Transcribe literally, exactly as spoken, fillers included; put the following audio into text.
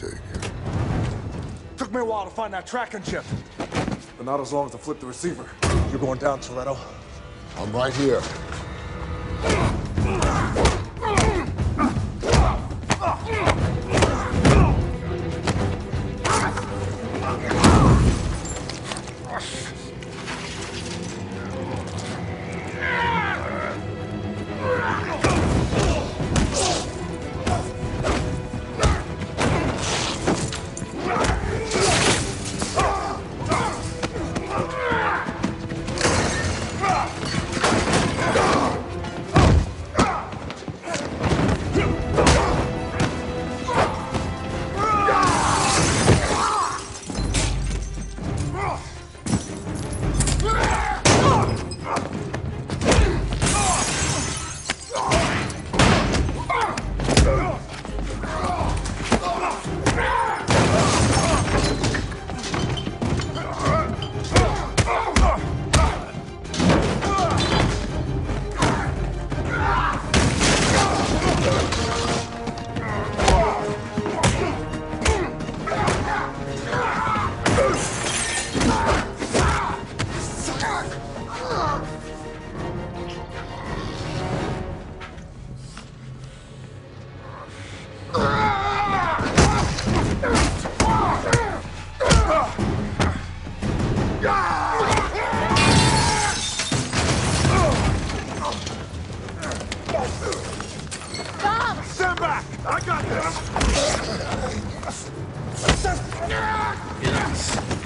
take. Took me a while to find that tracking chip. But not as long as I flip the receiver. You're going down, Toretto. I'm right here. Stand back! I got this!